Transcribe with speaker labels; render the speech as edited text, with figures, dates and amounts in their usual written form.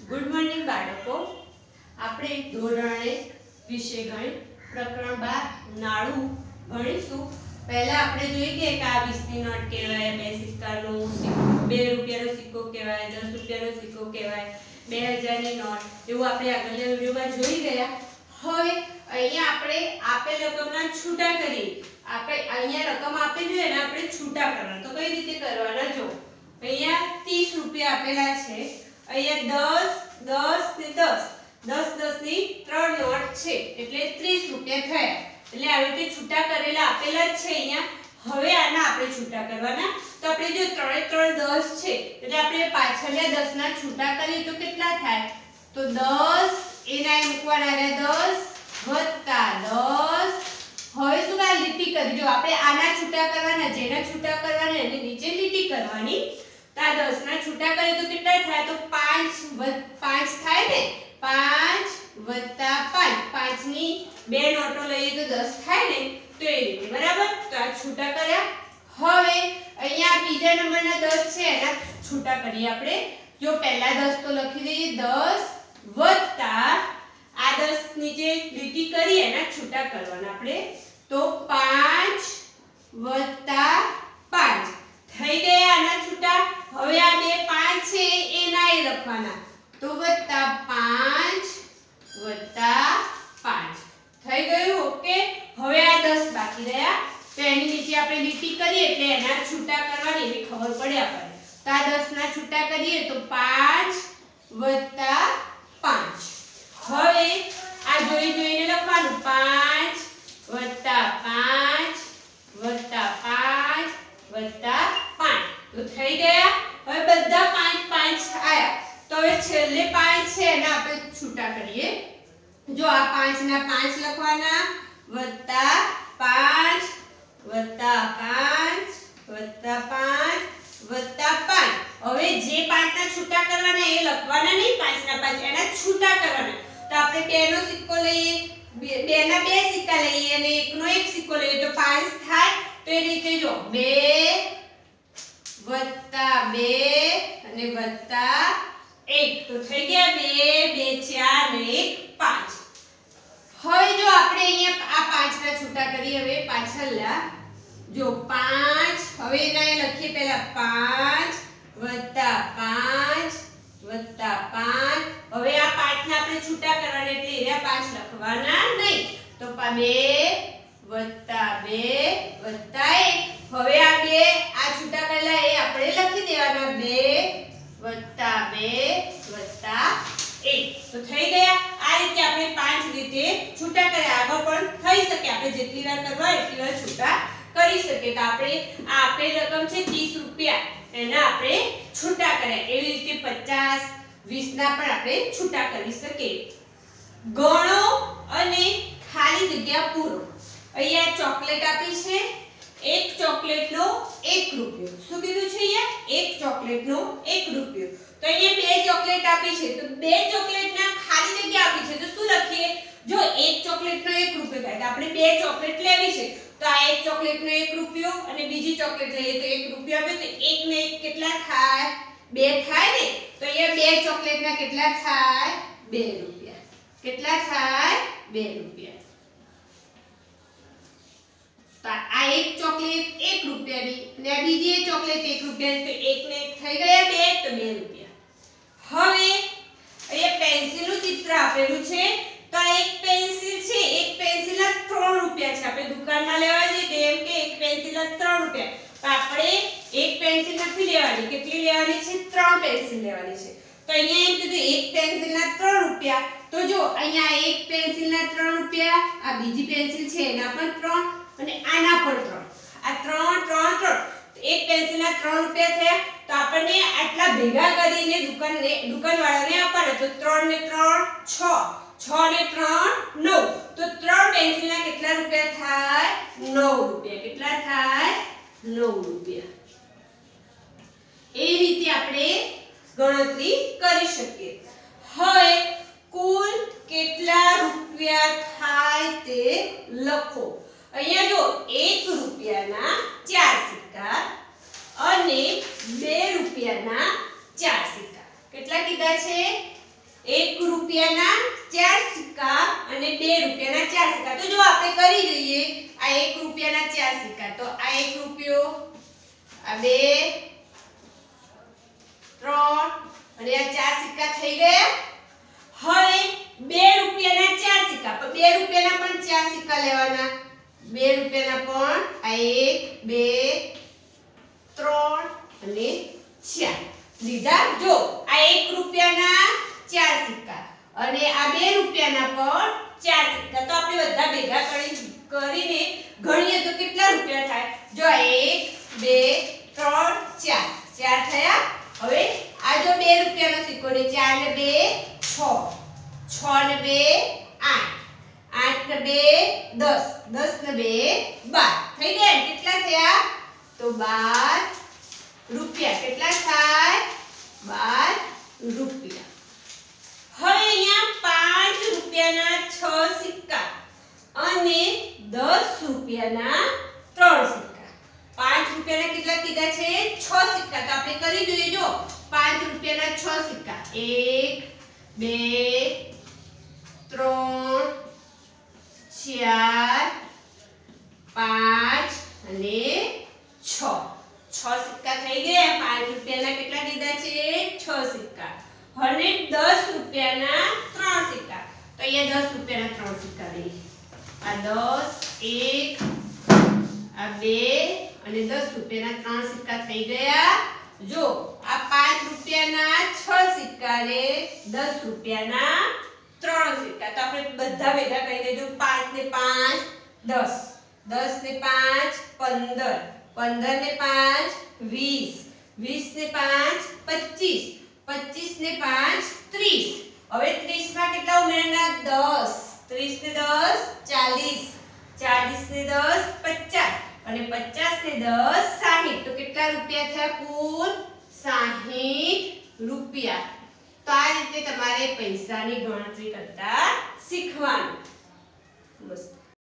Speaker 1: Good morning બાળકો, આપણે ધોરણ 1 વિષય ગણિત પ્રકરણ 12 નાણું ભણીશું। પહેલા આપણે જોઈએ કે આ 20 ની નોટ કહેવાય, 2 સિક્કાનો 2 રૂપિયાનો સિક્કો કહેવાય, 10 રૂપિયાનો સિક્કો કહેવાય, 2000 ની નોટ, એવું આપણે આગળના વિડિયોમાં જોઈ ગયા। હવે અહીંયા આપણે આપેલ રકમના છૂટા કરીએ। આપણે અહીંયા રકમ આપેલી છે ને આપણે છૂટા કરવાના। તો કઈ રીતે કરવાના જો, અહીંયા 30 રૂપિયા આપેલા છે, અહીંયા 10 ની 3 નોટ છે એટલે 30 રૂપિયા થયા। એટલે આવી રીતે છૂટા કરેલા આપેલા જ છે અહીંયા। હવે આના આપણે છૂટા કરવાના। તો આપણે જો 3 3 10 છે એટલે આપણે પાછળના 10 ના છૂટા કરીએ તો કેટલા થાય? તો 10 એના મૂકવાના રહ્યા 10 10। હવે શું આ લીટી કરી, જો આપણે આના છૂટા કરવાના, જેના છૂટા કરવાના એની નીચે લીટી કરવાની। તો આ 10 ના છૂટા કરીએ તો કેટલા થાય? તો 5 થાય ને, 5 + 5, 5 ની 2 નોટો લઈએ તો 10 થાય ને, તો એ રીતે બરાબર। તો આ છૂટા કર્યા। હવે અહીંયા બીજા નંબરના 10 છે એના છૂટા કરીએ આપણે। જો પહેલા 10 તો લખી દઈએ, 10 વત્તા આ 10 નીચે લીટી કરી એના છૂટા કરવાના આપણે। તો 5 + 5 થઈ ગયા આના છૂટા। હવે આ બે 5 છે એના એ લખવાના, તો +5 + 5 થઈ ગયું। ઓકે, હવે આ 10 બાકી રહ્યા તો એની નીચે આપણે લીટી કરીએ એટલે એના છૂટા કરવાની એવી ખબર પડે આપણને। તો આ 10 ના છૂટા કરીએ તો 5 + 5। હવે આ જોઈને લખવાનું, 5 + 5 + 5 + 5 તો થઈ ગયા। હવે બધા 5 5 આયા તો હવે છેલ્લે 5 છે એના આપણે છૂટા કરીએ। જો આ 5 ના 5 લખવાના +5 + 5 + 5। હવે જે 5 ના છૂટા કરવાના એ લખવાના નહીં, 5 ના 5 એના છૂટા કરવાના। તો આપણે 2 નો સિક્કો લઈએ, 2 ના 2 સિક્કા લઈએ અને 1 નો 1 સિક્કો લઈએ તો 5 થાય। તો એ રીતે જો 2 + 2 અને +1 તો થઈ ગયા 2 2 4 ને 1 5। હવે જો આપણે અહીંયા આ 5 ના છૂટા કરીએ, હવે પાછળલા જો 5, હવે એના લખીએ પહેલા 5 + 5 + 5। હવે આ 5 ના આપણે છૂટા કરવાના એટલે એના 5 લખવાના નહીં, તો 2 + 2 + 1। હવે આ બે આ છૂટા કરેલા એ આપણે લખી દેવાના, 2 + 2 + 1 તો થઈ ગયા। આ રીતે આપણે 5 રીતે છૂટા કર્યા। આગળ પણ થઈ શકે, આપણે જેટલી વાર કરવા એટલી વાર છૂટા કરી શકીએ। તો આપણે આ આપેલ રકમ છે 30 રૂપિયા, એના આપણે છૂટા કર્યા। એવી રીતે 50 20 ના પણ આપણે છૂટા કરી શકીએ। ગણો અને ખાલી જગ્યા પૂરો। અહીંયા ચોકલેટ આપી છે, એક ચોકલેટનો 1 રૂપિયો। શું કીધું છે અહીંયા? એક ચોકલેટનો 1 રૂપિયો। તો અહીંયા 2 ચોકલેટ આપી છે, તો 2 ચોકલેટના ખાલી જગ્યા આપી છે, તો શું લખીએ? જો એક ચોકલેટનો 1 રૂપિયો થાય તો આપણે 2 ચોકલેટ લેવી છે, તો આ એક ચોકલેટનો 1 રૂપિયો અને બીજી ચોકલેટ લઈએ તો 1 રૂપિયો આપે તો 1 ને 1 કેટલા થાય? 2 થાય ને। તો અહીંયા 2 ચોકલેટના કેટલા થાય? 2 રૂપિયા। કેટલા થાય? 2 રૂપિયા। તો આ એક ચોકલેટ 1 રૂપિયાની અને આ બીજી ચોકલેટ 1 રૂપિયાની, તો 1 ને 1 થઈ ગયા 2, તો 2 રૂપિયા। હવે અહીંયા પેન્સિલનું ચિત્ર આપેલું છે, તો આ એક પેન્સિલ છે, એક પેન્સિલના 3 રૂપિયા છે। આપણે દુકાનમાં લેવા જઈએ તો એમ કે એક પેન્સિલના 3 રૂપિયા, તો આપણે એક પેન્સિલ નથી લેવાની, કેટલી લેવાની છે? 3 પેન્સિલ લેવાની છે। તો અહીંયા એમ કીધું એક પેન્સિલના 3 રૂપિયા, તો જો અહીંયા એક પેન્સિલના 3 રૂપિયા, આ બીજી પેન્સિલ છે એના પણ 3 અને આના પણ 3, આ 3 3 3, એક પેન્સિલના 3 રૂપિયા થયા। તો આપણને આટલા ભેગા કરીને દુકાનવાળાને આપવાના, તો 3 ને 3 6, 6 ને 3 9, તો 3 પેન્સિલના કેટલા રૂપિયા થાય? 9 રૂપિયા। કેટલા થાય? 9 રૂપિયા। એ રીતે આપણે ગણતરી કરી શકીએ। હવે કુલ કેટલા રૂપિયા થાય તે લખો। અહીંયા જો 1 રૂપિયાના 4 સિક્કા અને 2 રૂપિયાના 4 સિક્કા કેટલા કીધા છે? 1 રૂપિયાના 4 સિક્કા અને 2 રૂપિયાના 4 સિક્કા. તો જો આપણે કરી જોઈએ આ 1 રૂપિયાના 4 સિક્કા. તો આ 1 રૂપિયો, આ 2, 3 અને આ 4 સિક્કા થઈ ગયા. હવે 2 રૂપિયાના 4 સિક્કા. તો 2 રૂપિયાના પણ 4 સિક્કા લેવાના. 2 રૂપિયાના પણ આ 1, 2, 3 અને 4 લીધા. જો આ 1 રૂપિયાના 4 સિક્કા અને આ 2 રૂપિયાના પણ 4 સિક્કા. તો આપણે બધા ભેગા કરીને ગણીએ તો કેટલા રૂપિયા થાય? જો 1, 2, 3, 4 થયા. હવે આ જો 2 રૂપિયાનો સિક્કો ને 4 ને 2 6, 6 ને 2 8, 8 ને 2 10, 10 ને 2 12 થઈ ગયા. કેટલા થયા? તો 12 રૂપિયા. કેટલા થાય? 12 રૂપિયા. હવે અહીંયા 5 રૂપિયાના 6 સિક્કા અને 10 રૂપિયાના 3 સિક્કા. 5 રૂપિયાના કેટલા કીધા છે? 6 સિક્કા. તો આપણે કરી જોઈએ. જો 5 રૂપિયાના 6 સિક્કા 1, 2, 3, 4, 5 અને 6. 6 સિક્કા થઈ ગયા. 5 રૂપિયાના કેટલા લીધા છે? 6 સિક્કા. અને 10 રૂપિયાના 3 સિક્કા. તો અહીંયા 10 રૂપિયાના 3 સિક્કા લઈએ. આ 10, 1, આ 2 અને 10 રૂપિયાના 3 સિક્કા થઈ ગયા. જો આ 5 રૂપિયાના 6 સિક્કા ને 10 રૂપિયાના 3 સિક્કા. તો આપણે બધા ભેગા કરી દેજો. 5 ને 5 10, 10 ને 5 15, 15 ને 5 20, 20 ને 5 25, 25 ને 5 30. હવે 30 માં કેટલા ઉમેરવાના? 10, 30 ને 10 40, 40 ને 10 50 અને 50 ને 10 60. તો કેટલા રૂપિયા થયા? કુલ 60 રૂપિયા. તો આ રીતે તમારે પૈસાની ગણતરી કરતા શીખવાનું. બસ.